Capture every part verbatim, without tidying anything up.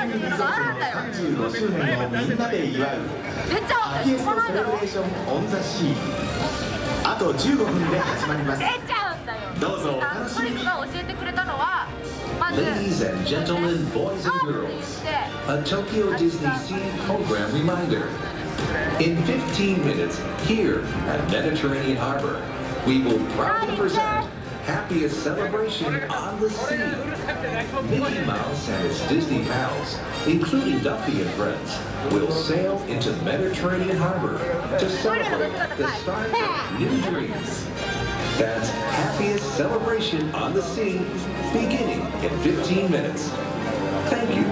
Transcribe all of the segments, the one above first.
ニーリゾートのさんじゅうごしゅうねんをみんなで祝うハピエストセレブレーションオンザシー。あとじゅうごふんで始まります。どうぞお楽しみに。 が教えてくれたのはまず Ladies and gentlemen, boys and girls, a Tokyo Disney Sea program reminder. In fifteen minutes, here at Mediterranean Harbor, we will proudly present Happiest Celebration on the Sea. Mickey Mouse and his Disney pals, including Duffy and friends, will sail into Mediterranean Harbor to celebrate the start of new dreams. That's Happiest Celebration on the Sea, beginning in fifteen minutes. Thank you.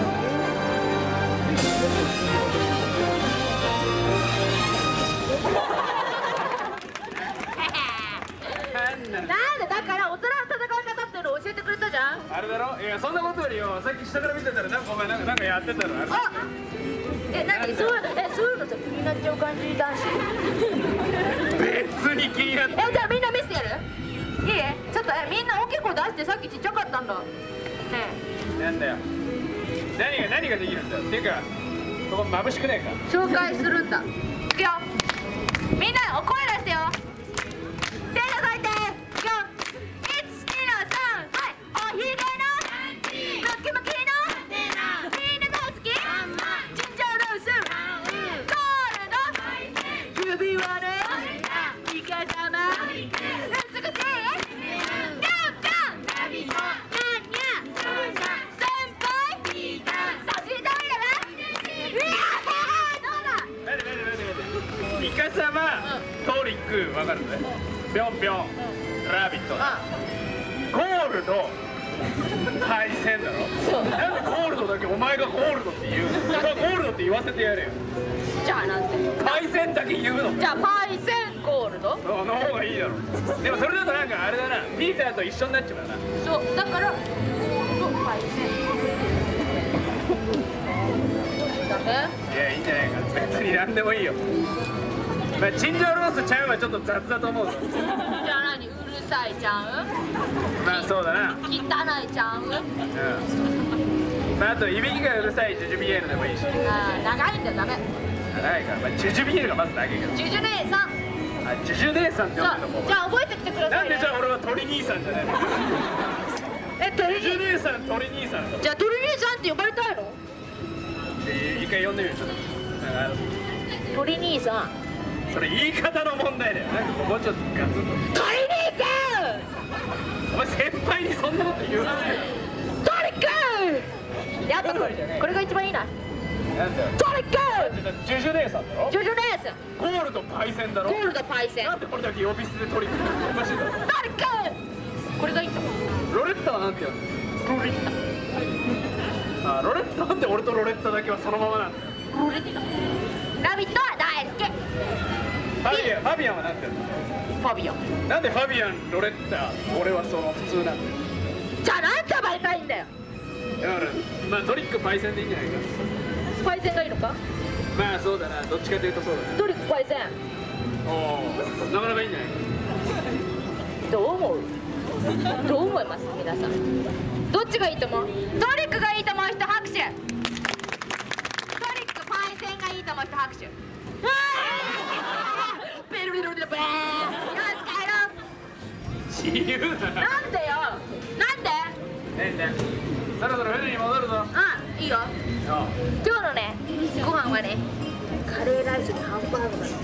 なんでだから大人の戦い方っていうのを教えてくれたじゃん。 あれだろ。いやそんなことよりよ、さっき下から見てたらなんかお前なんかなんかやってたろ。あれあえ何そういうのえそういうのさ気になっちゃう感じ男子。 別に気になって。 えじゃあみんな見せてやる。いいちょっとえみんな大きい声出してさっきちっちゃかったんだねえなんだよ何が何ができるんだよっていうかここ眩しくねえか紹介するんだ。いくよみんなお声出してよ。手叩いていくよ。いち、にのさんはいおひげのムキムキのみんな大好きチンジャオロースゴールド指輪ねイカ様美しいイカ様、トリック、わかるね。ぴょんぴょん、ラビット。ゴールド、対戦だろ。なんでゴールドだけお前がゴールドって言うの？ゴールドって言わせてやれよ。 じゃあなんて対戦だけ言うの？ じゃあパイセンゴールドその方がいいだろ。でもそれだとなんかあれだな、ピーターと一緒になっちゃうからな。 そう、だからゴールドパイセンダメ？ いや、いいんじゃないか。別に何でもいいよ。まあ、チンジャオロースちゃんはちょっと雑だと思うぞ。 じゃあ何？うるさいちゃん？ まあそうだな。 汚いちゃん？うん。 まああといびきがうるさいジュジュビエールでもいいし。 ああ、長いんだよダメ。 長いから、まあ、ジュジュビエールがまず長いけど。 ジュジュ姉さん。 あ、ジュジュ姉さんって呼んでるのもう。 じゃあ覚えてきてくださないんね。 でじゃあ俺は鳥兄さんじゃないの？ え、鳥ジュジュ兄姉さん、鳥兄さん。 じゃあ鳥兄さんって呼ばれたいの？ えー、一回呼んでみるちょっと。なんか鳥兄さん。 それ言い方の問題だよ。なんかもうちょっとガツンと。 鳥兄さん。 お前先輩にそんなこと言わないよ。 トリック。やったこれ。これが一番いいな。 なんだよ。 トリック。 ジュジュ姉さんだろ？ ジュジュ姉さん。 ゴールドパイセンだろ？ ゴールドパイセン。 なんでこれだけ呼び捨てでトリックおかしいだろ？ トリック。これがいいと思う。 ロレッタはなんて呼んでる？ロレッタ。あ、ロレッタなんで俺とロレッタだけはそのままなんだよ。 ロレッタ。ラビットは大好き。 ファビアン、ファビアンはなんて言うの？ ファビアン。 なんでファビアン、ロレッタ、俺はその普通なんだよ。 じゃあなんて呼ばれたいんだよ。 だから、まあトリックパイセンでいいんじゃないか。 パイセンがいいのか？ まあそうだな、どっちかというとそうだな。 トリックパイセン。 おお、なかなかいいんじゃないか。 どう思う？どう思います皆さん？どっちがいいと思う？トリックがいいと思う人拍手。トリックパイセンがいいと思う人拍手。ベルベルベルベー。よし帰ろう。 自由だな。 なんでよ。なんで？ ねえねえ、そろそろ船に戻るぞ。 あ、いいよ。今日のね、ご飯はね、カレーライスにハンバーグなの。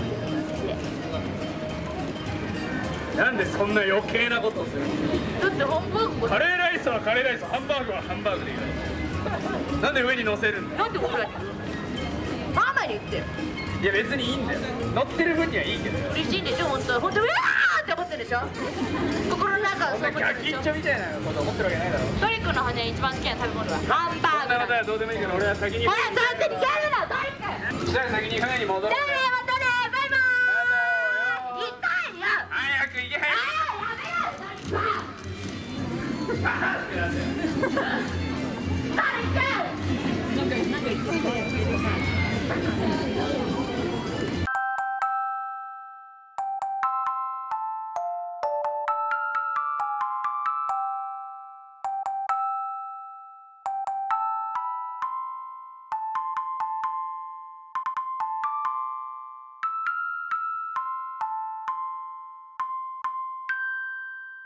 なんでそんな余計なことをするだってハンバーグカレーライスはカレーライス、ハンバーグはハンバーグでいいからなんで上に乗せるんだよ。 なんで俺だけママに言ってよ。 いや別にいいんだよ、乗ってる分にはいいけど。 嬉しいんでしょ本当。本当うわーって思ってるでしょ心の中そんなガキンチョみたいなこと思ってるわけないだろ。 トリックのね、一番好きな食べ物はハンバーグだ。 そんなことはどうでもいいから俺は先に。 ほら、そうやって逃げるな、トリック。 じゃあ先に船に戻ろう。 じゃあね、またね、バイバーイ。痛いよ。 早く行け早く。 あー、やめよ。 バーってなって